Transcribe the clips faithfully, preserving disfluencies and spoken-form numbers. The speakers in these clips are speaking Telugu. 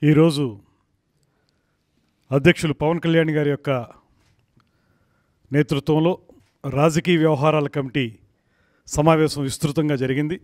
ఈరోజు అధ్యక్షులు పవన్ కళ్యాణ్ గారి యొక్క నేతృత్వంలో రాజకీయ వ్యవహారాల కమిటీ సమావేశం విస్తృతంగా జరిగింది.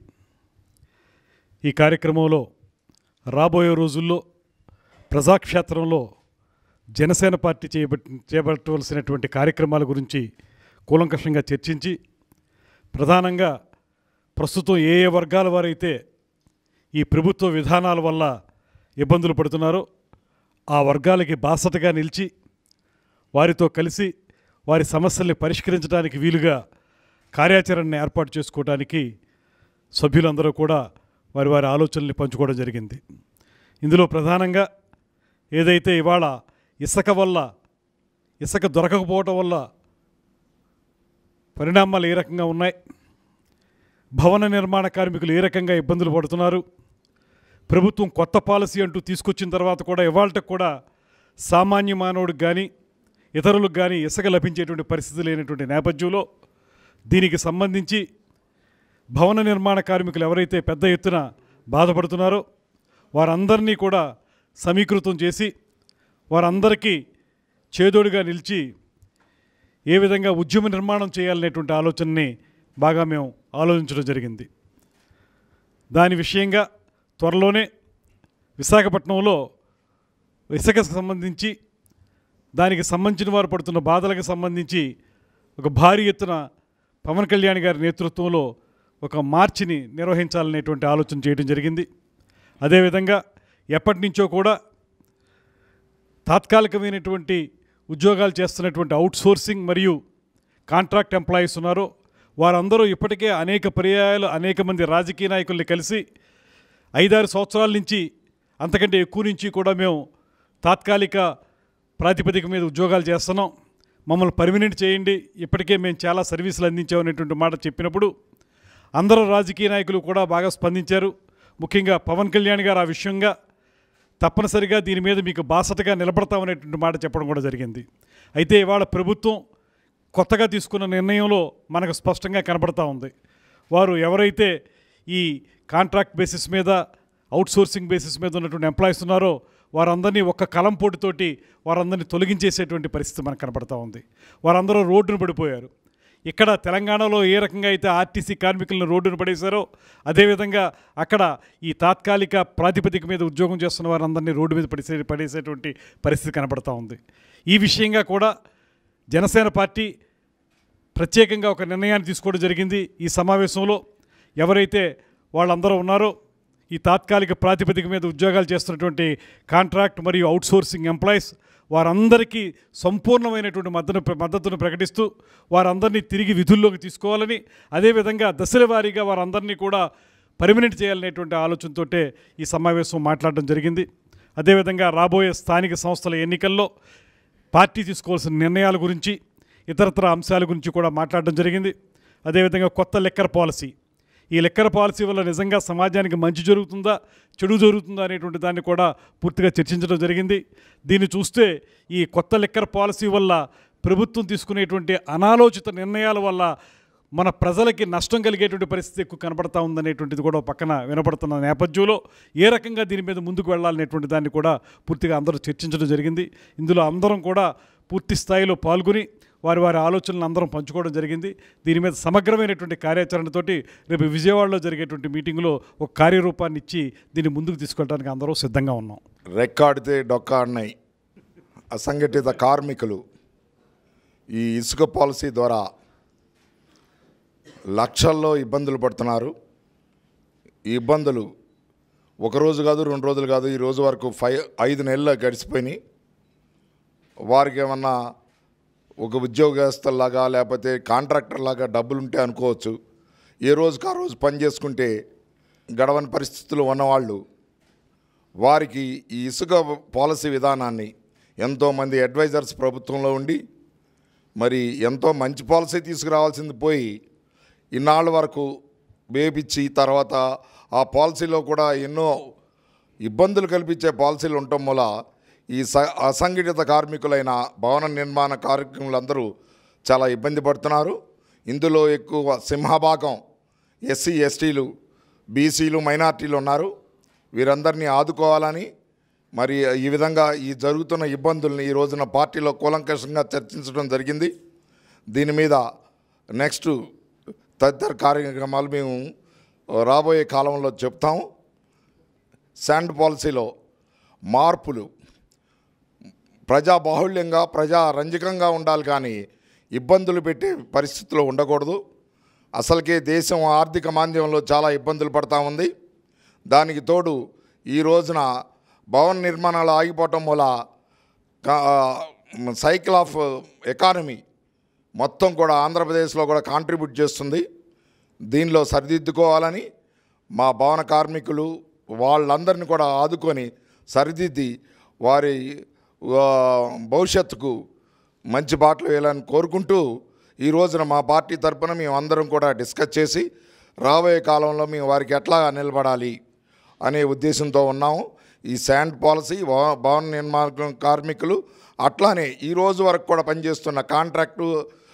ఈ కార్యక్రమంలో రాబోయే రోజుల్లో ప్రజాక్షేత్రంలో జనసేన పార్టీ చేపట్ చేపట్టవలసినటువంటి కార్యక్రమాల గురించి కూలంకషంగా చర్చించి, ప్రధానంగా ప్రస్తుతం ఏ ఏ వర్గాల వారైతే ఈ ప్రభుత్వ విధానాల వల్ల ఇబ్బందులు పడుతున్నారో ఆ వర్గాలకి బాసటగా నిలిచి వారితో కలిసి వారి సమస్యల్ని పరిష్కరించడానికి వీలుగా కార్యాచరణని ఏర్పాటు చేసుకోవడానికి సభ్యులందరూ కూడా వారి వారి ఆలోచనల్ని పంచుకోవడం జరిగింది. ఇందులో ప్రధానంగా ఏదైతే ఇవాళ ఇసుక వల్ల ఇసుక దొరకకపోవటం వల్ల పరిణామాలు ఏ రకంగా ఉన్నాయి, భవన నిర్మాణ కార్మికులు ఏ రకంగా ఇబ్బందులు పడుతున్నారు, ప్రభుత్వం కొత్త పాలసీ అంటూ తీసుకొచ్చిన తర్వాత కూడా ఇవాళకు కూడా సామాన్య మానవుడికి కానీ ఇతరులకు కానీ ఇసుక లభించేటువంటి పరిస్థితి లేనటువంటి నేపథ్యంలో దీనికి సంబంధించి భవన నిర్మాణ కార్మికులు ఎవరైతే పెద్ద ఎత్తున బాధపడుతున్నారో వారందరినీ కూడా సమీకృతం చేసి వారందరికీ చేదోడుగా నిలిచి ఏ విధంగా ఉద్యమ నిర్మాణం చేయాలనేటువంటి ఆలోచనని బాగా మేము ఆలోచించడం జరిగింది. దాని విషయంగా త్వరలోనే విశాఖపట్నంలో ఇసుకకు సంబంధించి దానికి సంబంధించిన వారు పడుతున్న బాధలకు సంబంధించి ఒక భారీ ఎత్తున పవన్ కళ్యాణ్ గారి నేతృత్వంలో ఒక మార్చిని నిర్వహించాలనేటువంటి ఆలోచన చేయడం జరిగింది. అదేవిధంగా ఎప్పటి నుంచో కూడా తాత్కాలికమైనటువంటి ఉద్యోగాలు చేస్తున్నటువంటి అవుట్సోర్సింగ్ మరియు కాంట్రాక్ట్ ఎంప్లాయీస్ ఉన్నారో వారందరూ ఇప్పటికే అనేక పర్యాయాలు అనేక మంది రాజకీయ నాయకుల్ని కలిసి ఐదారు సంవత్సరాల నుంచి అంతకంటే ఎక్కువ నుంచి కూడా మేము తాత్కాలిక ప్రాతిపదిక మీద ఉద్యోగాలు చేస్తున్నాం, మమ్మల్ని పర్మినెంట్ చేయండి, ఇప్పటికే మేము చాలా సర్వీసులు అందించామనేటువంటి మాట చెప్పినప్పుడు అందరూ రాజకీయ నాయకులు కూడా బాగా స్పందించారు. ముఖ్యంగా పవన్ కళ్యాణ్ గారు ఆ విషయంగా తప్పనిసరిగా దీని మీద మీకు బాసటగా నిలబడతామనేటువంటి మాట చెప్పడం కూడా జరిగింది. అయితే ఇవాళ ప్రభుత్వం కొత్తగా తీసుకున్న నిర్ణయంలో మనకు స్పష్టంగా కనబడతా ఉంది. వారు ఎవరైతే ఈ కాంట్రాక్ట్ బేసిస్ మీద అవుట్సోర్సింగ్ బేసిస్ మీద ఉన్నటువంటి ఎంప్లాయీస్ ఉన్నారో వారందరినీ ఒక్క కలంపోటుతోటి వారందరినీ తొలగించేసేటువంటి పరిస్థితి మనకు కనబడతా ఉంది. వారందరూ రోడ్డును పడిపోయారు. ఇక్కడ తెలంగాణలో ఏ రకంగా అయితే ఆర్టీసీ కార్మికులను రోడ్డును పడేశారో అదేవిధంగా అక్కడ ఈ తాత్కాలిక ప్రాతిపదిక మీద ఉద్యోగం చేస్తున్న వారందరినీ రోడ్డు మీద పడేసే పడేసేటువంటి పరిస్థితి కనబడతా ఉంది. ఈ విషయంగా కూడా జనసేన పార్టీ ప్రత్యేకంగా ఒక నిర్ణయాన్ని తీసుకోవడం జరిగింది. ఈ సమావేశంలో ఎవరైతే వాళ్ళందరూ ఉన్నారో ఈ తాత్కాలిక ప్రాతిపదిక మీద ఉద్యోగాలు చేస్తున్నటువంటి కాంట్రాక్ట్ మరియు అవుట్సోర్సింగ్ ఎంప్లాయీస్ వారందరికీ సంపూర్ణమైనటువంటి మద్దతు మద్దతును ప్రకటిస్తూ వారందరినీ తిరిగి విధుల్లోకి తీసుకోవాలని, అదేవిధంగా దశల వారీగా వారందరినీ కూడా పర్మినెంట్ చేయాలనేటువంటి ఆలోచనతో ఈ సమావేశం మాట్లాడడం జరిగింది. అదేవిధంగా రాబోయే స్థానిక సంస్థల ఎన్నికల్లో పార్టీ తీసుకోవాల్సిన నిర్ణయాల గురించి ఇతరత్ర అంశాల గురించి కూడా మాట్లాడడం జరిగింది. అదేవిధంగా కొత్త లిక్కర్ పాలసీ, ఈ లిక్కర్ పాలసీ వల్ల నిజంగా సమాజానికి మంచి జరుగుతుందా చెడు జరుగుతుందా అనేటువంటి దాన్ని కూడా పూర్తిగా చర్చించడం జరిగింది. దీన్ని చూస్తే ఈ కొత్త లిక్కర్ పాలసీ వల్ల ప్రభుత్వం తీసుకునేటువంటి అనాలోచిత నిర్ణయాల వల్ల మన ప్రజలకి నష్టం కలిగేటువంటి పరిస్థితి ఎక్కువ కనబడతా ఉందనేటువంటిది కూడా పక్కన వినపడుతున్న నేపథ్యంలో ఏ రకంగా దీని మీద ముందుకు వెళ్ళాలనేటువంటి దాన్ని కూడా పూర్తిగా అందరూ చర్చించడం జరిగింది. ఇందులో అందరం కూడా పూర్తి స్థాయిలో పాల్గొని వారి వారి ఆలోచనలు అందరం పంచుకోవడం జరిగింది. దీని మీద సమగ్రమైనటువంటి కార్యాచరణతోటి రేపు విజయవాడలో జరిగేటువంటి మీటింగ్లో ఒక కార్యరూపాన్ని ఇచ్చి దీన్ని ముందుకు తీసుకెళ్ళడానికి అందరూ సిద్ధంగా ఉన్నాం. రెక్కాడితే డొక్కాడినాయి అసంఘటిత కార్మికులు ఈ ఇసుక పాలసీ ద్వారా లక్షల్లో ఇబ్బందులు పడుతున్నారు. ఈ ఇబ్బందులు ఒకరోజు కాదు రెండు రోజులు కాదు ఈ రోజు వరకు ఫైవ్ ఐదు నెలలు గడిచిపోయినాయి. వారికి ఏమన్నా ఒక ఉద్యోగస్తులాగా లేకపోతే కాంట్రాక్టర్ లాగా డబ్బులు ఉంటే అనుకోవచ్చు. ఏ రోజుకి ఆ రోజు పని చేసుకుంటే గడవని పరిస్థితులు ఉన్నవాళ్ళు వారికి ఈ ఇసుక పాలసీ విధానాన్ని ఎంతోమంది అడ్వైజర్స్ ప్రభుత్వంలో ఉండి మరి ఎంతో మంచి పాలసీ తీసుకురావాల్సింది పోయి ఇన్నాళ్ళ వరకు వేపించి తర్వాత ఆ పాలసీలో కూడా ఎన్నో ఇబ్బందులు కల్పించే పాలసీలు ఉండటం వల్ల ఈ స అసంఘటిత కార్మికులైన భవన నిర్మాణ కార్మికులందరూ చాలా ఇబ్బంది పడుతున్నారు. ఇందులో ఎక్కువ సింహభాగం ఎస్సీ ఎస్టీలు బీసీలు మైనార్టీలు ఉన్నారు. వీరందరినీ ఆదుకోవాలని మరి ఈ విధంగా ఈ జరుగుతున్న ఇబ్బందుల్ని ఈ రోజున పార్టీలో కూలంకషంగా చర్చించడం జరిగింది. దీని మీద నెక్స్ట్ తదితర కార్యక్రమాలు మేము రాబోయే కాలంలో చెప్తాము. శాండ్ పాలసీలో మార్పులు ప్రజా బాహుళ్యంగా ప్రజా రంజకంగా ఉండాలి, కానీ ఇబ్బందులు పెట్టే పరిస్థితిలో ఉండకూడదు. అసలుకే దేశం ఆర్థిక మాంద్యంలో చాలా ఇబ్బందులు పడతా ఉంది. దానికి తోడు ఈ రోజున భవన నిర్మాణాలు ఆగిపోవటం వల్ల సైకిల్ ఆఫ్ ఎకానమీ మొత్తం కూడా ఆంధ్రప్రదేశ్లో కూడా కాంట్రిబ్యూట్ చేస్తుంది. దీనిలో సరిదిద్దుకోవాలని మా భవన కార్మికులు వాళ్ళందరినీ కూడా ఆదుకొని సరిదిద్ది వారి భవిష్యత్తుకు మంచి బాటలు వేయాలని కోరుకుంటూ ఈ రోజున మా పార్టీ తరఫున మేము అందరం కూడా డిస్కస్ చేసి రాబోయే కాలంలో మేము వారికి ఎట్లా నిలబడాలి అనే ఉద్దేశంతో ఉన్నాము. ఈ శాండ్ పాలసీ భవన నిర్మాణ కార్మికులు అట్లానే ఈ రోజు వరకు కూడా పనిచేస్తున్న కాంట్రాక్టు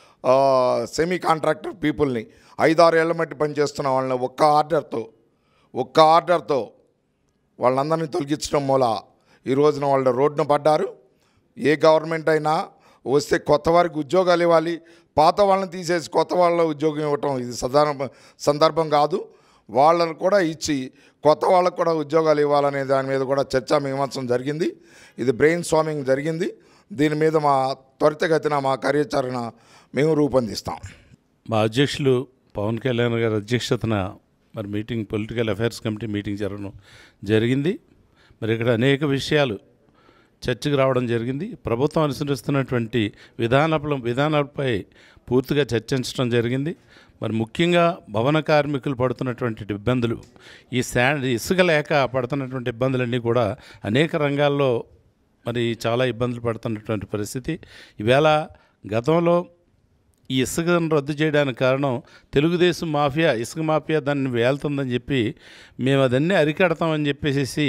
సెమీ కాంట్రాక్టర్ పీపుల్ని ఐదారు ఏళ్ల మట్టి పనిచేస్తున్న వాళ్ళని ఒక్క ఆర్డర్తో ఒక్క ఆర్డర్తో వాళ్ళందరినీ తొలగించడం మూల ఈ రోజున వాళ్ళు రోడ్డున పడ్డారు. ఏ గవర్నమెంట్ అయినా వస్తే కొత్త వారికి ఉద్యోగాలు ఇవ్వాలి, పాత వాళ్ళని తీసేసి కొత్త వాళ్ళ ఉద్యోగం ఇవ్వటం ఇది సాధారణ సందర్భం కాదు. వాళ్ళను కూడా ఇచ్చి కొత్త వాళ్ళకు కూడా ఉద్యోగాలు ఇవ్వాలనే దాని మీద కూడా చర్చా మీమాంసం జరిగింది. ఇది బ్రెయిన్ స్వామింగ్ జరిగింది. దీని మీద మా త్వరితగతిన మా కార్యాచరణ మేము రూపొందిస్తాం. మా అధ్యక్షులు పవన్ కళ్యాణ్ గారి అధ్యక్షతన మరి meeting political affairs committee meeting జరగడం జరిగింది. మరి ఇక్కడ అనేక విషయాలు చర్చకు రావడం జరిగింది. ప్రభుత్వం అనుసరిస్తున్నటువంటి విధానాల విధానాలపై పూర్తిగా చర్చించడం జరిగింది. మరి ముఖ్యంగా భవన కార్మికులు పడుతున్నటువంటి ఇబ్బందులు, ఈ శాండ్ ఇసుక లేక పడుతున్నటువంటి ఇబ్బందులన్నీ కూడా అనేక రంగాల్లో మరి చాలా ఇబ్బందులు పడుతున్నటువంటి పరిస్థితి. ఈవేళ గతంలో ఈ ఇసుకను రద్దు చేయడానికి కారణం తెలుగుదేశం మాఫియా, ఇసుక మాఫియా దాన్ని వేలుతుందని చెప్పి మేము అదన్నీ అరికడతామని చెప్పేసి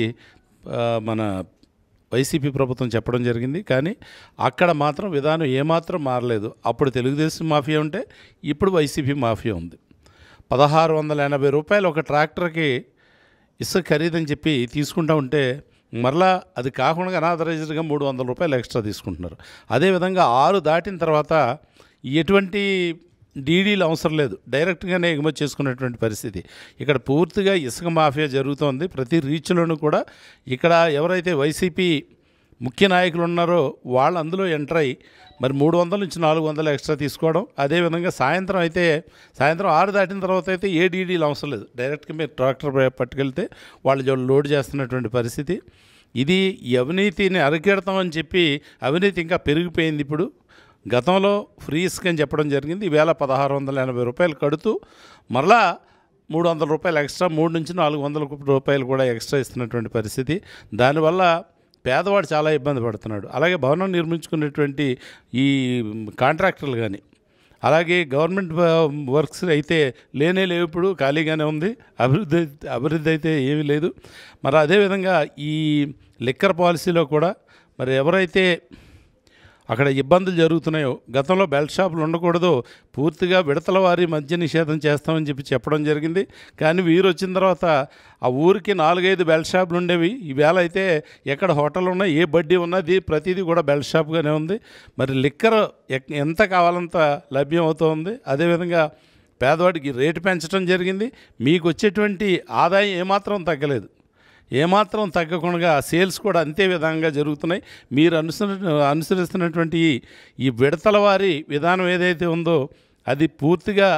మన వైసీపీ ప్రభుత్వం చెప్పడం జరిగింది. కానీ అక్కడ మాత్రం విధానం ఏమాత్రం మారలేదు. అప్పుడు తెలుగుదేశం మాఫియా ఉంటే ఇప్పుడు వైసీపీ మాఫియా ఉంది. పదహారు వందల ఎనభై రూపాయలు ఒక ట్రాక్టర్కి ఇసుక ఖరీదని చెప్పి తీసుకుంటా ఉంటే మరలా అది కాకుండా అనాథరైజ్డ్గా మూడు వందల రూపాయలు ఎక్స్ట్రా తీసుకుంటున్నారు. అదేవిధంగా ఆరు దాటిన తర్వాత ఎటువంటి డీడీలు అవసరం లేదు, డైరెక్ట్గానే ఎగుమతి చేసుకునేటువంటి పరిస్థితి. ఇక్కడ పూర్తిగా ఇసుక మాఫియా జరుగుతోంది. ప్రతి రీచ్లోనూ కూడా ఇక్కడ ఎవరైతే వైసీపీ ముఖ్య నాయకులు ఉన్నారో వాళ్ళు అందులో ఎంటర్ అయ్యి మరి మూడు వందల నుంచి నాలుగు వందలు ఎక్స్ట్రా తీసుకోవడం. అదేవిధంగా సాయంత్రం అయితే సాయంత్రం ఆరు దాటిన తర్వాత అయితే ఏ డీడీలు అవసరం లేదు, డైరెక్ట్గా మీరు ట్రాక్టర్ పట్టుకెళ్తే వాళ్ళు లోడ్ చేస్తున్నటువంటి పరిస్థితి. ఇది అవినీతిని అరికెడతామని చెప్పి అవినీతి ఇంకా పెరిగిపోయింది. ఇప్పుడు గతంలో ఫ్రీ ఇసుక అని చెప్పడం జరిగింది. ఈవేళ పదహారు వందల ఎనభై రూపాయలు కడుతూ మరలా మూడు వందల రూపాయలు ఎక్స్ట్రా, మూడు నుంచి నాలుగు వందల రూపాయలు కూడా ఎక్స్ట్రా ఇస్తున్నటువంటి పరిస్థితి. దానివల్ల పేదవాడు చాలా ఇబ్బంది పడుతున్నాడు. అలాగే భవనం నిర్మించుకునేటువంటి ఈ కాంట్రాక్టర్లు కానీ అలాగే గవర్నమెంట్ వర్క్స్ అయితే లేనే లేవు, ఇప్పుడు ఖాళీగానే ఉంది. అభివృద్ధి అభివృద్ధి అయితే ఏమీ లేదు. మరి అదేవిధంగా ఈ లిక్కర్ పాలసీలో కూడా మరి ఎవరైతే అక్కడ ఇబ్బందులు జరుగుతున్నాయో, గతంలో బెల్ట్ షాపులు ఉండకూడదు, పూర్తిగా విడతల వారి మద్య నిషేధం చేస్తామని చెప్పి చెప్పడం జరిగింది. కానీ వీరు వచ్చిన తర్వాత ఆ ఊరికి నాలుగైదు బెల్ట్ షాపులు ఉండేవి. ఈవేళ అయితే ఎక్కడ హోటల్ ఉన్నా, ఏ బడ్డీ ఉన్నది ప్రతిదీ కూడా బెల్ట్ షాప్గానే ఉంది. మరి లిక్కర్ ఎంత కావాలంత లభ్యం అవుతుంది. అదేవిధంగా పేదవాడికి రేటు పెంచడం జరిగింది. మీకు వచ్చేటువంటి ఆదాయం ఏమాత్రం తగ్గలేదు, ఏమాత్రం తగ్గకుండా సేల్స్ కూడా అంతే విధంగా జరుగుతున్నాయి. మీరు అనుసరి అనుసరిస్తున్నటువంటి ఈ విడతల వారి విధానం ఏదైతే ఉందో అది పూర్తిగా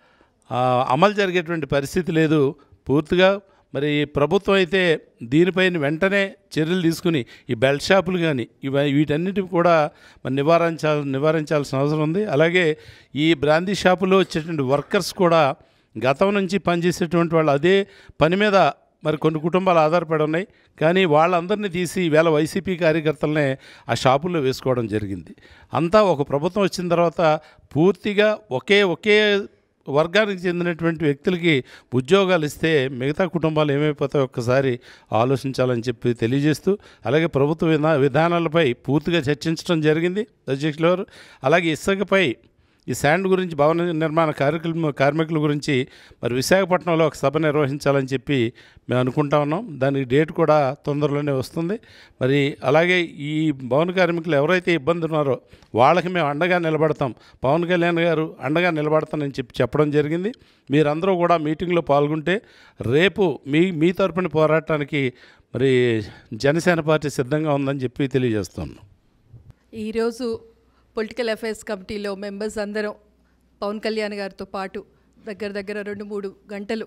అమలు జరిగేటువంటి పరిస్థితి లేదు. పూర్తిగా మరి ప్రభుత్వం అయితే దీనిపైన వెంటనే చర్యలు తీసుకుని ఈ బెల్ట్ షాపులు కానీ ఇవి వీటన్నిటిని కూడా మరి నివారించాలి నివారించాల్సిన అవసరం ఉంది. అలాగే ఈ బ్రాందీ షాపులో వచ్చేటువంటి వర్కర్స్ కూడా గతం నుంచి పనిచేసేటువంటి వాళ్ళు అదే పని మీద మరి కొన్ని కుటుంబాలు ఆధారపడి ఉన్నాయి. కానీ వాళ్ళందరినీ తీసి ఈవేళ వైసీపీ కార్యకర్తలనే ఆ షాపుల్లో వేసుకోవడం జరిగింది. అంతా ఒక ప్రభుత్వం వచ్చిన తర్వాత పూర్తిగా ఒకే ఒకే వర్గానికి చెందినటువంటి వ్యక్తులకి ఉద్యోగాలు ఇస్తే మిగతా కుటుంబాలు ఏమైపోతాయో ఒక్కసారి ఆలోచించాలని చెప్పి తెలియజేస్తూ, అలాగే ప్రభుత్వ విధా విధానాలపై పూర్తిగా చర్చించడం జరిగింది అధ్యక్షుల వారు. అలాగే ఇసుకపై ఈ శాండ్ గురించి భవన నిర్మాణ కార్మికుల కార్మికుల గురించి మరి విశాఖపట్నంలో ఒక సభ నిర్వహించాలని చెప్పి మేము అనుకుంటా ఉన్నాం. దానికి డేట్ కూడా తొందరలోనే వస్తుంది. మరి అలాగే ఈ భవన కార్మికులు ఎవరైతే ఇబ్బంది ఉన్నారో వాళ్ళకి మేము అండగా నిలబడతాం, పవన్ కళ్యాణ్ గారు అండగా నిలబడతానని చెప్పి చెప్పడం జరిగింది. మీరందరూ కూడా మీటింగ్లో పాల్గొంటే రేపు మీ మీ తరపున పోరాటానికి మరి జనసేన పార్టీ సిద్ధంగా ఉందని చెప్పి తెలియజేస్తున్నాం. ఈరోజు పొలిటికల్ అఫైర్స్ కమిటీలో మెంబర్స్ అందరం పవన్ కళ్యాణ్ గారితో పాటు దగ్గర దగ్గర రెండు మూడు గంటలు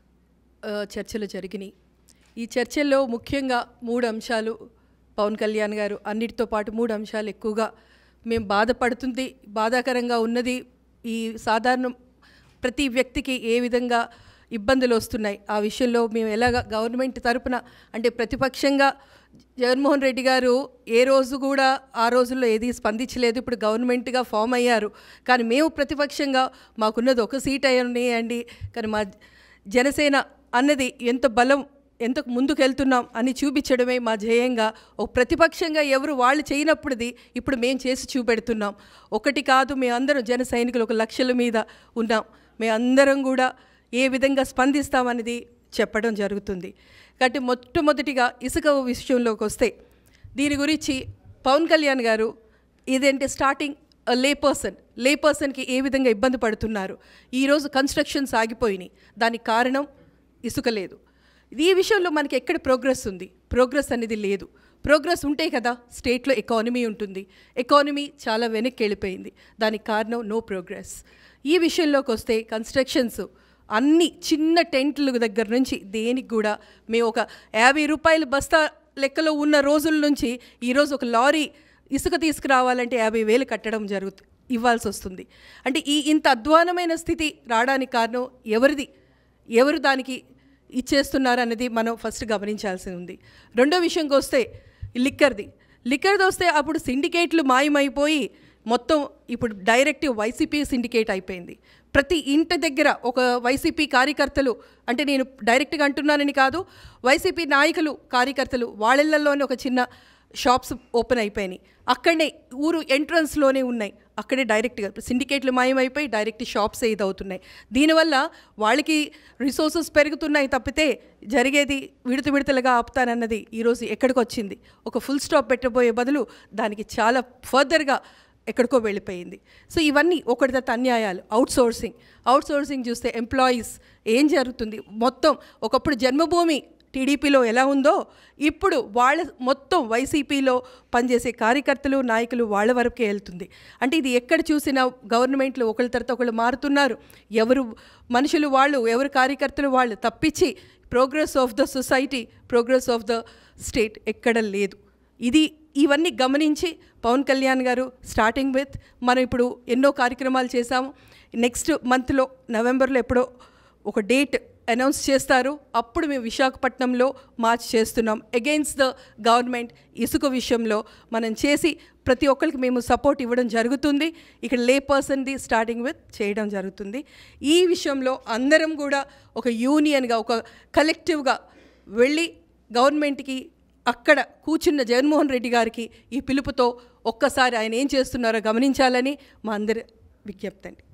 చర్చలు జరిగినాయి. ఈ చర్చల్లో ముఖ్యంగా మూడు అంశాలు పవన్ కళ్యాణ్ గారు అన్నిటితో పాటు మూడు అంశాలు ఎక్కువగా మేము బాధపడుతుంది, బాధాకరంగా ఉన్నది, ఈ సాధారణ ప్రతి వ్యక్తికి ఏ విధంగా ఇబ్బందులు వస్తున్నాయి ఆ విషయంలో మేము ఎలాగ గవర్నమెంట్ తరపున అంటే ప్రతిపక్షంగా జగన్మోహన్ రెడ్డి గారు ఏ రోజు కూడా ఆ రోజుల్లో ఏది స్పందించలేదు. ఇప్పుడు గవర్నమెంట్గా ఫామ్ అయ్యారు, కానీ మేము ప్రతిపక్షంగా మాకున్నది ఒక సీట్ అయ్యండి, కానీ మా జనసేన అన్నది ఎంత బలం, ఎంత ముందుకు వెళ్తున్నాం అని చూపించడమే మా ధ్యేయంగా. ఒక ప్రతిపక్షంగా ఎవరు వాళ్ళు చేయనప్పుడుది ఇప్పుడు మేము చేసి చూపెడుతున్నాం. ఒకటి కాదు, మేమందరం జన సైనికులు ఒక లక్షల మీద ఉన్నాం, మేమందరం కూడా ఏ విధంగా స్పందిస్తామనేది చెప్పడం జరుగుతుంది. కాబట్టి మొట్టమొదటిగా ఇసుక విషయంలోకి వస్తే దీని గురించి పవన్ కళ్యాణ్ గారు ఇదేంటి స్టార్టింగ్ లే పర్సన్ లే పర్సన్కి ఏ విధంగా ఇబ్బంది పడుతున్నారు. ఈరోజు కన్స్ట్రక్షన్స్ ఆగిపోయినాయి, దానికి కారణం ఇసుక లేదు. ఈ విషయంలో మనకి ఎక్కడ ప్రోగ్రెస్ ఉంది? ప్రోగ్రెస్ అనేది లేదు. ప్రోగ్రెస్ ఉంటే కదా స్టేట్లో ఎకానమీ ఉంటుంది. ఎకానమీ చాలా వెనక్కి వెళ్ళిపోయింది, దానికి కారణం నో ప్రోగ్రెస్. ఈ విషయంలోకి వస్తే కన్స్ట్రక్షన్స్ అన్ని చిన్న టెంట్ల దగ్గర నుంచి దేనికి కూడా మేము ఒక యాభై రూపాయలు బస్తా లెక్కలో ఉన్న రోజుల నుంచి ఈరోజు ఒక లారీ ఇసుక తీసుకురావాలంటే యాభై వేలు కట్టడం జరుగుతు ఇవ్వాల్సి వస్తుంది. అంటే ఈ ఇంత అధ్వానమైన స్థితి రావడానికి కారణం ఎవరిది, ఎవరు దానికి ఇచ్చేస్తున్నారు అన్నది మనం ఫస్ట్ గమనించాల్సి ఉంది. రెండో విషయంకి వస్తే లిక్కర్ది లిక్కర్ది వస్తే అప్పుడు సిండికేట్లు మాయమైపోయి మొత్తం ఇప్పుడు డైరెక్ట్ వైసీపీ సిండికేట్ అయిపోయింది. ప్రతి ఇంటి దగ్గర ఒక వైసీపీ కార్యకర్తలు, అంటే నేను డైరెక్ట్గా అంటున్నానని కాదు, వైసీపీ నాయకులు కార్యకర్తలు వాళ్ళల్లోనే ఒక చిన్న షాప్స్ ఓపెన్ అయిపోయినాయి, అక్కడనే ఊరు ఎంట్రన్స్లోనే ఉన్నాయి, అక్కడే డైరెక్ట్గా సిండికేట్లు మాయమైపోయి డైరెక్ట్ షాప్స్ ఇది అవుతున్నాయి. దీనివల్ల వాళ్ళకి రిసోర్సెస్ పెరుగుతున్నాయి తప్పితే జరిగేది విడత విడతలుగా ఆపుతానన్నది ఈరోజు ఎక్కడికి వచ్చింది. ఒక ఫుల్ స్టాప్ పెట్టబోయే బదులు దానికి చాలా ఫర్దర్గా ఎక్కడికో వెళ్ళిపోయింది. సో ఇవన్నీ ఒకటి తర్వాత అన్యాయాలు. అవుట్ సోర్సింగ్ అవుట్ సోర్సింగ్ చూస్తే ఎంప్లాయీస్ ఏం జరుగుతుంది మొత్తం. ఒకప్పుడు జన్మభూమి టీడీపీలో ఎలా ఉందో ఇప్పుడు వాళ్ళ మొత్తం వైసీపీలో పనిచేసే కార్యకర్తలు నాయకులు వాళ్ళ వరకే వెళ్తుంది. అంటే ఇది ఎక్కడ చూసినా గవర్నమెంట్లో ఒకళ్ళ తర్వాత ఒకళ్ళు మారుతున్నారు, ఎవరు మనుషులు వాళ్ళు, ఎవరు కార్యకర్తలు వాళ్ళు తప్పించి progress of the society, progress of the state ఎక్కడ లేదు. ఇది ఇవన్నీ గమనించి పవన్ కళ్యాణ్ గారు స్టార్టింగ్ విత్ మనం ఇప్పుడు ఎన్నో కార్యక్రమాలు చేశాము. నెక్స్ట్ మంత్లో నవంబర్లో ఎప్పుడో ఒక డేట్ అనౌన్స్ చేస్తారు, అప్పుడు మేము విశాఖపట్నంలో మార్చ్ చేస్తున్నాం అగెయిన్స్ట్ ద గవర్నమెంట్. ఇసుక విషయంలో మనం చేసి ప్రతి ఒక్కరికి మేము సపోర్ట్ ఇవ్వడం జరుగుతుంది. ఇక్కడ లే పర్సన్ది స్టార్టింగ్ విత్ చేయడం జరుగుతుంది. ఈ విషయంలో అందరం కూడా ఒక యూనియన్గా ఒక కలెక్టివ్గా వెళ్ళి గవర్నమెంట్కి అక్కడ కూర్చున్న జగన్మోహన్ రెడ్డి గారికి ఈ పిలుపుతో ఒక్కసారి ఆయన ఏం చేస్తున్నారో గమనించాలని మా అందరి విజ్ఞప్తి అండి.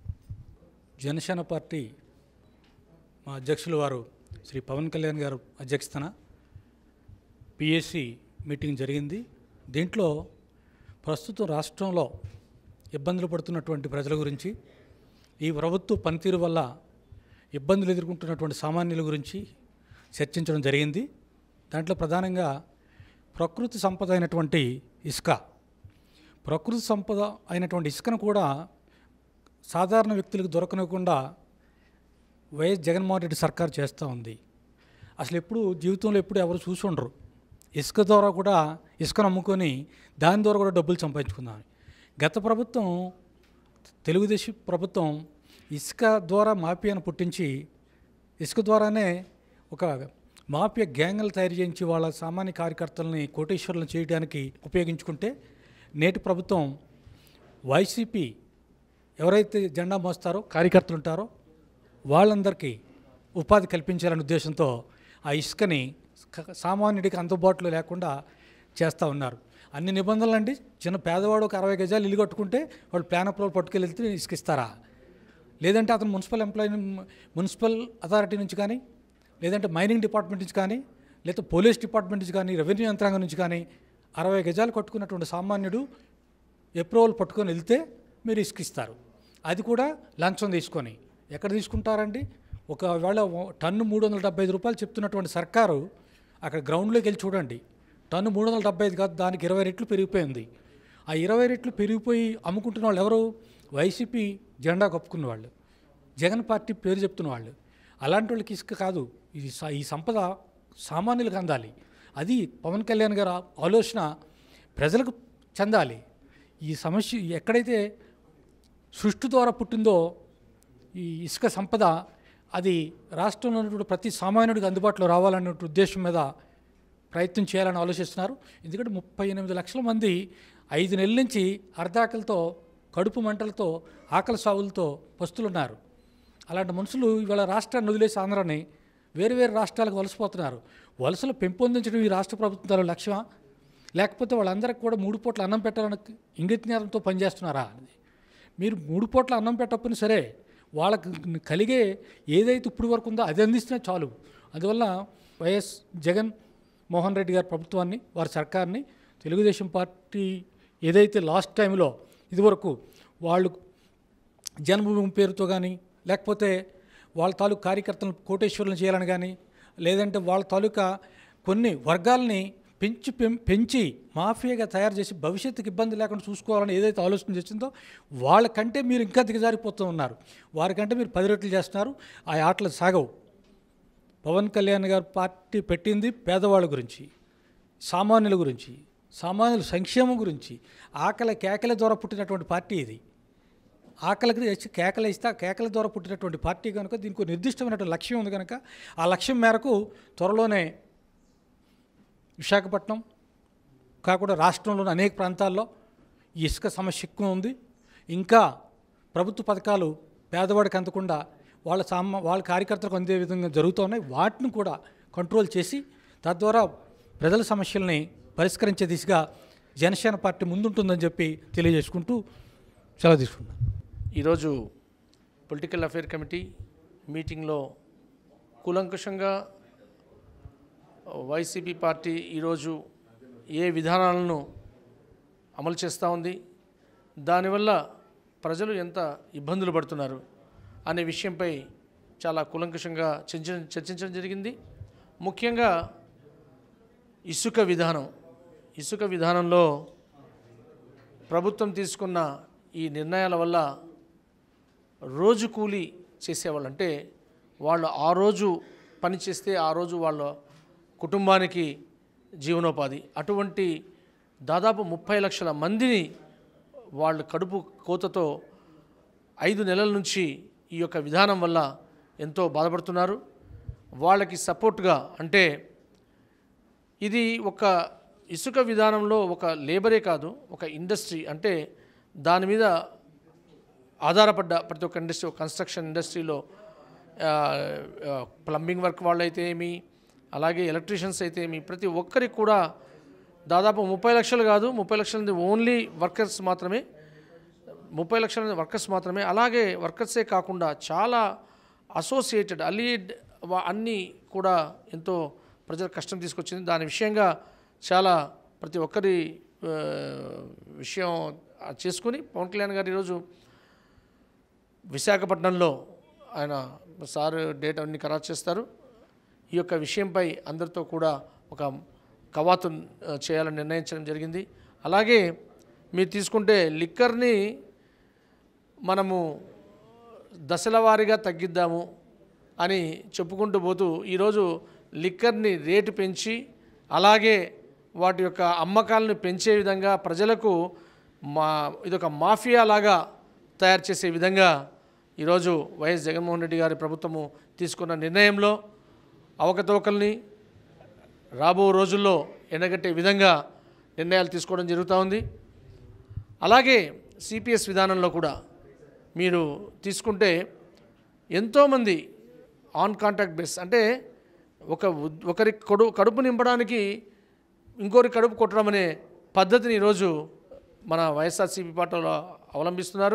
జనసేన పార్టీ మా అధ్యక్షులు వారు శ్రీ పవన్ కళ్యాణ్ గారు అధ్యక్షతన పిఎస్సి మీటింగ్ జరిగింది. దీంట్లో ప్రస్తుతం రాష్ట్రంలో ఇబ్బందులు పడుతున్నటువంటి ప్రజల గురించి, ఈ ప్రభుత్వ పనితీరు వల్ల ఇబ్బందులు ఎదుర్కొంటున్నటువంటి సామాన్యుల గురించి చర్చించడం జరిగింది. దాంట్లో ప్రధానంగా ప్రకృతి సంపద అయినటువంటి ఇసుక, ప్రకృతి సంపద అయినటువంటి ఇసుకను కూడా సాధారణ వ్యక్తులకు దొరకనివ్వకుండా వైఎస్ జగన్మోహన్ రెడ్డి సర్కారు చేస్తూ ఉంది. అసలు ఎప్పుడు జీవితంలో ఎప్పుడు ఎవరు చూసి ఉండరు ఇసుక ద్వారా కూడా ఇసుకను అమ్ముకొని దాని ద్వారా కూడా డబ్బులు సంపాదించుకుందామని. గత ప్రభుత్వం తెలుగుదేశం ప్రభుత్వం ఇసుక ద్వారా మాఫియాను పుట్టించి ఇసుక ద్వారానే ఒక మాఫియా గ్యాంగులు తయారు చేయించి వాళ్ళ సామాన్య కార్యకర్తలని కోటేశ్వరులను చేయడానికి ఉపయోగించుకుంటే, నేటి ప్రభుత్వం వైసీపీ ఎవరైతే జెండా మోస్తారో కార్యకర్తలు ఉంటారో వాళ్ళందరికీ ఉపాధి కల్పించాలనే ఉద్దేశంతో ఆ ఇసుకని సామాన్యుడికి అందుబాటులో లేకుండా చేస్తూ ఉన్నారు. అన్ని నిబంధనలు అండి. చిన్న పేదవాడు ఒక అరవై గజాలు ఇల్లు కట్టుకుంటే వాళ్ళు ప్లాన్ అప్రూవల్ పట్టుకెళ్ళి వెళ్తే ఇసుకిస్తారా? లేదంటే అతను మున్సిపల్ ఎంప్లాయీ మున్సిపల్ అథారిటీ నుంచి కానీ, లేదంటే మైనింగ్ డిపార్ట్మెంట్ నుంచి కానీ, లేదా పోలీస్ డిపార్ట్మెంట్ నుంచి కానీ, రెవెన్యూ యంత్రాంగం నుంచి కానీ అరవై గజాలు కట్టుకున్నటువంటి సామాన్యుడు అప్రూవల్ పట్టుకొని వెళ్తే మీరు ఇసుకిస్తారు. అది కూడా లంచం తీసుకొని. ఎక్కడ తీసుకుంటారండి? ఒకవేళ టన్ను మూడు వందల డెబ్బై ఐదు రూపాయలు చెప్తున్నటువంటి సర్కారు అక్కడ గ్రౌండ్లోకి వెళ్ళి చూడండి, టన్ను మూడు వందల డెబ్బై ఐదు కాదు, దానికి ఇరవై రెట్లు పెరిగిపోయింది. ఆ ఇరవై రెట్లు పెరిగిపోయి అమ్ముకుంటున్న వాళ్ళు ఎవరు? వైసీపీ జెండా కప్పుకున్న వాళ్ళు, జగన్ పార్టీ పేరు చెప్తున్న వాళ్ళు. అలాంటి వాళ్ళకి ఇసుక కాదు, ఇది ఈ సంపద సామాన్యులకు అందాలి. అది పవన్ కళ్యాణ్ గారు ఆలోచన ప్రజలకు చెందాలి. ఈ సమస్య ఎక్కడైతే సృష్టి ద్వారా పుట్టిందో ఈ ఇసుక సంపద, అది రాష్ట్రంలో ఉన్నటువంటి ప్రతి సామాన్యుడికి అందుబాటులో రావాలనే ఉద్దేశం మీద ప్రయత్నం చేయాలని ఆలోచిస్తున్నారు. ఎందుకంటే ముప్పై ఎనిమిది లక్షల మంది ఐదు నెలల నుంచి అర్ధాకలతో, కడుపు మంటలతో, ఆకలి సావులతో పస్తులున్నారు. అలాంటి మనుషులు ఇవాళ రాష్ట్రాన్ని వదిలేసి ఆంధ్రాని వేరు వేరు రాష్ట్రాలకు వలసపోతున్నారు. వలసలు పెంపొందించడం ఈ రాష్ట్ర ప్రభుత్వాల లక్ష్యమా? లేకపోతే వాళ్ళందరికీ కూడా మూడు పూట్ల అన్నం పెట్టాలని ఇంగితజ్ఞానంతో పనిచేస్తున్నారా? మీరు మూడు పూట్ల అన్నం పెట్టకపోయినా సరే వాళ్ళకి కలిగే ఏదైతే ఇప్పుడు వరకు ఉందో అది అందిస్తున్నా చాలు. అందువల్ల వైఎస్ జగన్ మోహన్ రెడ్డి గారి ప్రభుత్వాన్ని, వారి సర్కార్ని, తెలుగుదేశం పార్టీ ఏదైతే లాస్ట్ టైంలో ఇదివరకు వాళ్ళు జన్మభూమి పేరుతో కానీ, లేకపోతే వాళ్ళ తాలూకు కార్యకర్తలను కోటేశ్వరులను చేయాలని కానీ, లేదంటే వాళ్ళ తాలూకా కొన్ని వర్గాల్ని పెంచి పెంచి మాఫియాగా తయారు చేసి భవిష్యత్తుకి ఇబ్బంది లేకుండా చూసుకోవాలని ఏదైతే ఆలోచన చేసిందో వాళ్ళకంటే మీరు ఇంకా దిగజారిపోతూ ఉన్నారు. వారికంటే మీరు పది రెట్లు చేస్తున్నారు. ఆ ఆటలు సాగవు. పవన్ కళ్యాణ్ గారు పార్టీ పెట్టింది పేదవాళ్ళ గురించి, సామాన్యుల గురించి, సామాన్యుల సంక్షేమం గురించి, ఆకలి కేకల ద్వారా పుట్టినటువంటి పార్టీ ఇది. ఆకలికి కేకలు ఇస్తే ఆ కేకల ద్వారా పుట్టినటువంటి పార్టీ కనుక దీనికి నిర్దిష్టమైనటువంటి లక్ష్యం ఉంది కనుక ఆ లక్ష్యం మేరకు త్వరలోనే విశాఖపట్నం కాకుండా రాష్ట్రంలోని అనేక ప్రాంతాల్లో ఈ ఇసుక సమస్య ఎక్కువ ఉంది. ఇంకా ప్రభుత్వ పథకాలు పేదవాడికి అందకుండా వాళ్ళ సామా వాళ్ళ కార్యకర్తలకు అందే విధంగా జరుగుతూ ఉన్నాయి. వాటిని కూడా కంట్రోల్ చేసి తద్వారా ప్రజల సమస్యల్ని పరిష్కరించే దిశగా జనసేన పార్టీ ముందుంటుందని చెప్పి తెలియజేసుకుంటూ సెలవు తీసుకుంటాం. ఈరోజు పొలిటికల్ అఫేర్ కమిటీ మీటింగ్లో కూలంకషంగా వైసీపీ పార్టీ ఈరోజు ఏ విధానాలను అమలు చేస్తూ ఉంది, దానివల్ల ప్రజలు ఎంత ఇబ్బందులు పడుతున్నారు అనే విషయంపై చాలా కూలంకషంగా చర్చ చర్చించడం జరిగింది. ముఖ్యంగా ఇసుక విధానం ఇసుక విధానంలో ప్రభుత్వం తీసుకున్న ఈ నిర్ణయాల వల్ల రోజు కూలీ చేసేవాళ్ళు, అంటే వాళ్ళు ఆ రోజు పని చేస్తే ఆ రోజు వాళ్ళ కుటుంబానికి జీవనోపాధి, అటువంటి దాదాపు ముప్పై లక్షల మందిని వాళ్ళు కడుపు కోతతో ఐదు నెలల నుంచి ఈ యొక్క విధానం వల్ల ఎంతో బాధపడుతున్నారు. వాళ్ళకి సపోర్ట్గా, అంటే ఇది ఒక ఇసుక విధానంలో ఒక లేబరే కాదు, ఒక ఇండస్ట్రీ, అంటే దాని మీద ఆధారపడ్డ ప్రతి ఒక్క ఇండస్ట్రీ, కన్స్ట్రక్షన్ ఇండస్ట్రీలో ప్లంబింగ్ వర్క్ వాళ్ళు అయితే ఏమి, అలాగే ఎలక్ట్రీషియన్స్ అయితే ఏమి, ప్రతి ఒక్కరికి కూడా దాదాపు ముప్పై లక్షలు కాదు, ముప్పై లక్షల మంది ఓన్లీ వర్కర్స్ మాత్రమే, ముప్పై లక్షల మంది వర్కర్స్ మాత్రమే. అలాగే వర్కర్సే కాకుండా చాలా అసోసియేటెడ్ అలీడ్ అన్నీ కూడా ఎంతో ప్రజల కష్టం తీసుకొచ్చింది. దాని విషయంగా చాలా ప్రతి ఒక్కరి విషయం చేసుకుని పవన్ కళ్యాణ్ గారు ఈరోజు విశాఖపట్నంలో ఆయన సార్ డేట్ అన్ని ఖరారు చేస్తారు. ఈ యొక్క విషయంపై అందరితో కూడా ఒక కవాతు చేయాలని నిర్ణయించడం జరిగింది. అలాగే మీరు తీసుకుంటే లిక్కర్ని మనము దశల వారీగా తగ్గిద్దాము అని చెప్పుకుంటూ పోతూ ఈరోజు లిక్కర్ని రేటు పెంచి అలాగే వాటి యొక్క అమ్మకాలను పెంచే విధంగా ప్రజలకు మా ఇదొక మాఫియా లాగా తయారు చేసే విధంగా ఈరోజు వైఎస్ జగన్మోహన్ రెడ్డి గారి ప్రభుత్వము తీసుకున్న నిర్ణయంలో అవకతవకల్ని రాబో రోజుల్లో ఎండగట్టే విధంగా నిర్ణయాలు తీసుకోవడం జరుగుతూ ఉంది. అలాగే సిపిఎస్ విధానంలో కూడా మీరు తీసుకుంటే ఎంతోమంది ఆన్ కాంట్రాక్ట్ బేస్, అంటే ఒక ఒకరి కడు కడుపు నింపడానికి ఇంకోరి కడుపు కొట్టడం అనే పద్ధతిని ఈరోజు మన వైఎస్ఆర్సీపీ పార్టీలో అవలంబిస్తున్నారు.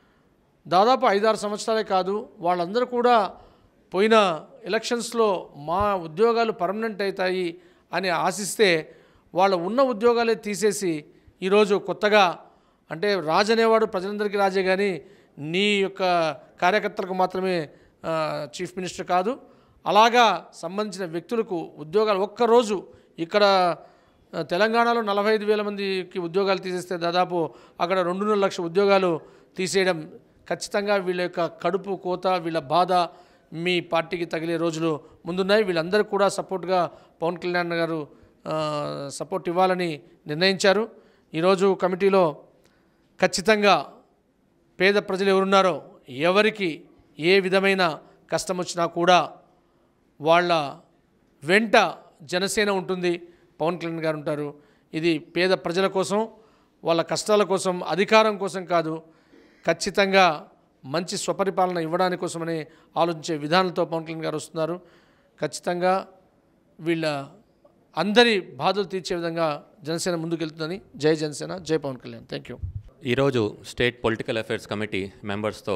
దాదాపు ఐదారు సంవత్సరాలే కాదు, వాళ్ళందరూ కూడా పోయిన ఎలక్షన్స్లో మా ఉద్యోగాలు పర్మనెంట్ అవుతాయి అని ఆశిస్తే వాళ్ళ ఉన్న ఉద్యోగాలే తీసేసి ఈరోజు కొత్తగా, అంటే రాజు అనేవాడు ప్రజలందరికీ రాజే కానీ నీ యొక్క కార్యకర్తలకు మాత్రమే చీఫ్ మినిస్టర్ కాదు, అలాగా సంబంధించిన వ్యక్తులకు ఉద్యోగాలు ఒక్కరోజు ఇక్కడ తెలంగాణలో నలభై ఐదు వేల మందికి ఉద్యోగాలు తీసేస్తే దాదాపు అక్కడ రెండున్నర లక్షల ఉద్యోగాలు తీసేయడం ఖచ్చితంగా వీళ్ళ యొక్క కడుపు కోత, వీళ్ళ బాధ మీ పార్టీకి తగిలే రోజులు ముందున్నాయి. వీళ్ళందరూ కూడా సపోర్ట్గా పవన్ కళ్యాణ్ గారు సపోర్ట్ ఇవ్వాలని నిర్ణయించారు. ఈరోజు కమిటీలో ఖచ్చితంగా పేద ప్రజలు ఎవరున్నారో ఎవరికి ఏ విధమైన కష్టం వచ్చినా కూడా వాళ్ళ వెంట జనసేన ఉంటుంది, పవన్ కళ్యాణ్ గారు ఉంటారు. ఇది పేద ప్రజల కోసం, వాళ్ళ కష్టాల కోసం, అధికారం కోసం కాదు, ఖచ్చితంగా మంచి స్వపరిపాలన ఇవ్వడానికి కోసమని ఆలోచించే విధానంతో పవన్ కళ్యాణ్ గారు వస్తున్నారు. ఖచ్చితంగా వీళ్ళ అందరి బాధలు తీర్చే విధంగా జనసేన ముందుకెళ్తుందని. జై జనసేన, జై పవన్ కళ్యాణ్. Thank you. ఈరోజు స్టేట్ పొలిటికల్ అఫైర్స్ కమిటీ మెంబర్స్తో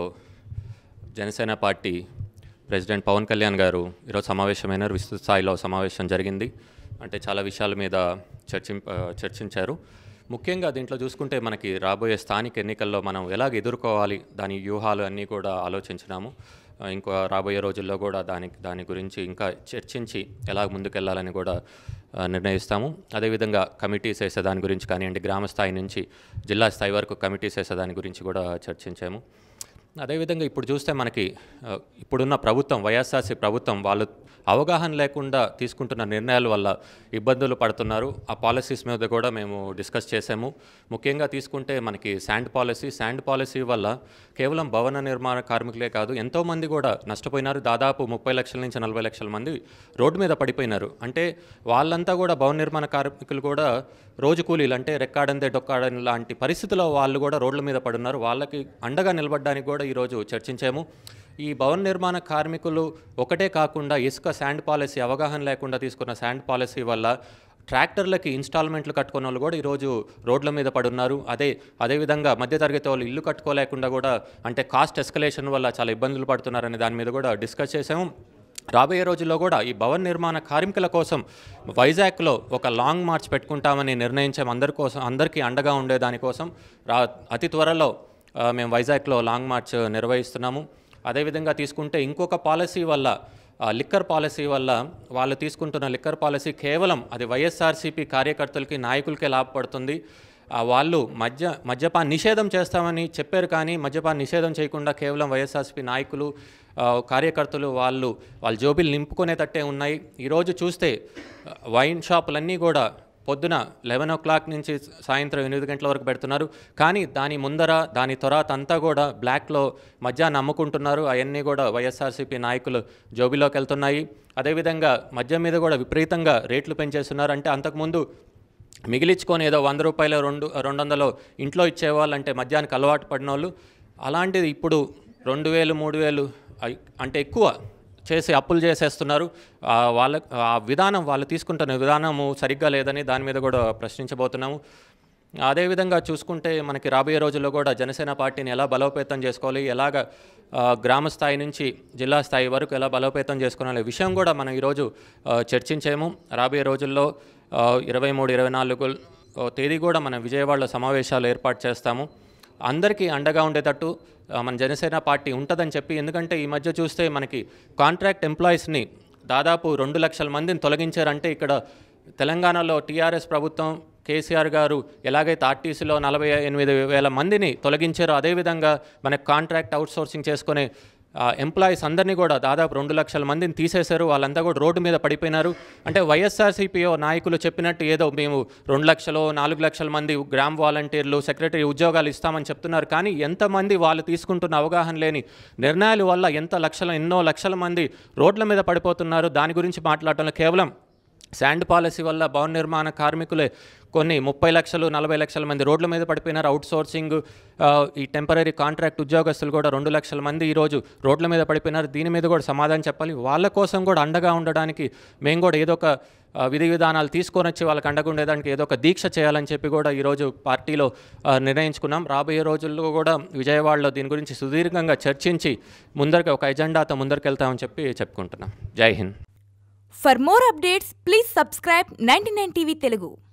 జనసేన పార్టీ ప్రెసిడెంట్ పవన్ కళ్యాణ్ గారు ఈరోజు సమావేశమైనారు. విస్తృత స్థాయిలో సమావేశం జరిగింది. అంటే చాలా విషయాల మీద చర్చి చర్చించారు. ముఖ్యంగా దీంట్లో చూసుకుంటే మనకి రాబోయే స్థానిక ఎన్నికల్లో మనం ఎలాగ ఎదుర్కోవాలి, దాని వ్యూహాలు అన్నీ కూడా ఆలోచించినాము. ఇంకో రాబోయే రోజుల్లో కూడా దాని దాని గురించి ఇంకా చర్చించి ఎలా ముందుకెళ్లాలని కూడా నిర్ణయిస్తాము. అదేవిధంగా కమిటీస్ వేసే దాని గురించి కానివ్వండి, గ్రామ స్థాయి నుంచి జిల్లా స్థాయి వరకు కమిటీస్ వేసే దాని గురించి కూడా చర్చించాము. అదేవిధంగా ఇప్పుడు చూస్తే మనకి ఇప్పుడున్న ప్రభుత్వం, వైఎస్ఆర్సీ ప్రభుత్వం, వాళ్ళు అవగాహన లేకుండా తీసుకుంటున్న నిర్ణయాల వల్ల ఇబ్బందులు పడుతున్నారు. ఆ పాలసీస్ మీద కూడా మేము డిస్కస్ చేసాము. ముఖ్యంగా తీసుకుంటే మనకి శాండ్ పాలసీ శాండ్ పాలసీ వల్ల కేవలం భవన నిర్మాణ కార్మికులే కాదు, ఎంతోమంది కూడా నష్టపోయినారు. దాదాపు ముప్పై లక్షల నుంచి నలభై లక్షల మంది రోడ్డు మీద పడిపోయినారు. అంటే వాళ్ళంతా కూడా భవన నిర్మాణ కార్మికులు కూడా రోజు కూలీలు, అంటే రెక్కాడందే డొక్కాడని లాంటి పరిస్థితుల్లో వాళ్ళు కూడా రోడ్ల మీద పడున్నారు. వాళ్ళకి అండగా నిలబడడానికి కూడా ఈరోజు చర్చించాము. ఈ భవన నిర్మాణ కార్మికులు ఒకటే కాకుండా ఇసుక శాండ్ పాలసీ అవగాహన లేకుండా తీసుకున్న శాండ్ పాలసీ వల్ల ట్రాక్టర్లకి ఇన్స్టాల్మెంట్లు కట్టుకున్న వాళ్ళు కూడా ఈరోజు రోడ్ల మీద పడున్నారు. అదే అదేవిధంగా మధ్యతరగతి వాళ్ళు ఇల్లు కట్టుకోలేకుండా కూడా, అంటే కాస్ట్ ఎస్కలేషన్ వల్ల చాలా ఇబ్బందులు పడుతున్నారనే దాని మీద కూడా డిస్కస్ చేసాము. రాబోయే రోజుల్లో కూడా ఈ భవన నిర్మాణ కార్మికుల కోసం వైజాగ్లో ఒక లాంగ్ మార్చ్ పెట్టుకుంటామని నిర్ణయించాం. అందరి కోసం, అందరికీ అండగా ఉండే దానికోసం రా అతి త్వరలో మేము వైజాగ్లో లాంగ్ మార్చ్ నిర్వహిస్తున్నాము. అదేవిధంగా తీసుకుంటే ఇంకొక పాలసీ వల్ల, లిక్కర్ పాలసీ వల్ల వాళ్ళు తీసుకుంటున్న లిక్కర్ పాలసీ కేవలం అది వైఎస్ఆర్సీపీ కార్యకర్తలకి, నాయకులకే లాభపడుతుంది. వాళ్ళు మద్య మద్యపాన నిషేధం చేస్తామని చెప్పారు, కానీ మద్యపాన నిషేధం చేయకుండా కేవలం వైఎస్ఆర్సీపీ నాయకులు, కార్యకర్తలు వాళ్ళు వాళ్ళ జోబీలు నింపుకునేటట్టే ఉన్నాయి. ఈరోజు చూస్తే వైన్ షాపులన్నీ కూడా పొద్దున లెవెన్ ఓ క్లాక్ నుంచి సాయంత్రం ఎనిమిది గంటల వరకు పెడుతున్నారు, కానీ దాని ముందర దాని తర్వాత అంతా కూడా బ్లాక్లో మద్యాన్ని అమ్ముకుంటున్నారు. అవన్నీ కూడా వైఎస్ఆర్సీపీ నాయకులు జోబీలోకి వెళ్తున్నాయి. అదేవిధంగా మద్యం మీద కూడా విపరీతంగా రేట్లు పెంచేస్తున్నారు. అంటే అంతకుముందు మిగిలించుకొని ఏదో వంద రూపాయలు రెండు రెండు వందలు ఇంట్లో ఇచ్చేవాళ్ళు, అంటే మద్యానికి అలవాటు పడిన వాళ్ళు. అలాంటిది ఇప్పుడు రెండు వేలు మూడు వేలు అంటే ఎక్కువ చేసి అప్పులు చేసేస్తున్నారు. వాళ్ళ ఆ విధానం, వాళ్ళు తీసుకుంటున్న విధానము సరిగ్గా లేదని దాని మీద కూడా ప్రశ్నించబోతున్నాము. అదేవిధంగా చూసుకుంటే మనకి రాబోయే రోజుల్లో కూడా జనసేన పార్టీని ఎలా బలోపేతం చేసుకోవాలి, ఎలాగ గ్రామ స్థాయి నుంచి జిల్లా స్థాయి వరకు ఎలా బలోపేతం చేసుకోవాలనే విషయం కూడా మనం ఈరోజు చర్చించాము. రాబోయే రోజుల్లో ఇరవై మూడు ఇరవై నాలుగు తేదీ కూడా మనం విజయవాడలో సమావేశాలు ఏర్పాటు చేస్తాము. అందరికీ అండగా ఉండేటట్టు మన జనసేన పార్టీ ఉంటుందని చెప్పి, ఎందుకంటే ఈ మధ్య చూస్తే మనకి కాంట్రాక్ట్ ఎంప్లాయీస్ని దాదాపు రెండు లక్షల మందిని తొలగించారంటే, ఇక్కడ తెలంగాణలో టీఆర్ఎస్ ప్రభుత్వం కేసీఆర్ గారు ఎలాగైతే ఆర్టీసీలో నలభై ఎనిమిది వేల మందిని తొలగించారో, అదేవిధంగా మనకి కాంట్రాక్ట్ అవుట్సోర్సింగ్ చేసుకునే ఎంప్లాయీస్ అందరినీ కూడా దాదాపు రెండు లక్షల మందిని తీసేశారు. వాళ్ళంతా కూడా రోడ్డు మీద పడిపోయినారు. అంటే వైఎస్ఆర్సీపీఓ నాయకులు చెప్పినట్టు ఏదో మేము రెండు లక్షలు నాలుగు లక్షల మంది గ్రామ వాలంటీర్లు, సెక్రటరీ ఉద్యోగాలు ఇస్తామని చెప్తున్నారు, కానీ ఎంతమంది వాళ్ళు తీసుకుంటున్న అవగాహన లేని నిర్ణయాల వల్ల ఎంత లక్షల ఎన్నో లక్షల మంది రోడ్ల మీద పడిపోతున్నారు. దాని గురించి మాట్లాడటంలో కేవలం శాండ్ పాలసీ వల్ల భవన నిర్మాణ కార్మికులే కొన్ని ముప్పై లక్షలు నలభై లక్షల మంది రోడ్ల మీద పడిపోయినారు. అవుట్ సోర్సింగ్ ఈ టెంపరీ కాంట్రాక్ట్ ఉద్యోగస్తులు కూడా రెండు లక్షల మంది ఈరోజు రోడ్ల మీద పడిపోయినారు. దీని మీద కూడా సమాధానం చెప్పాలి. వాళ్ళ కోసం కూడా అండగా ఉండడానికి మేము కూడా ఏదో ఒక విధి విధానాలు తీసుకొని వచ్చి వాళ్ళకి అండగా ఉండేదానికి ఏదో ఒక దీక్ష చేయాలని చెప్పి కూడా ఈరోజు పార్టీలో నిర్ణయించుకున్నాం. రాబోయే రోజుల్లో కూడా విజయవాడలో దీని గురించి సుదీర్ఘంగా చర్చించి ముందరికి ఒక ఎజెండాతో ముందరికి వెళ్తామని చెప్పి చెప్పుకుంటున్నాం. జై Hind. For more updates, please subscribe ninety-nine T V Telugu.